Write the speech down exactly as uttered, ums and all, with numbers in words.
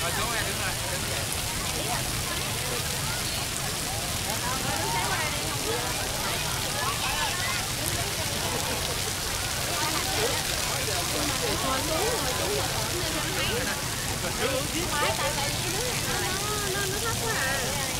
Rồi xuống em đứng rồi, đứng vậy. Tại tại vì cái nước này nó nó nó thấp quá à.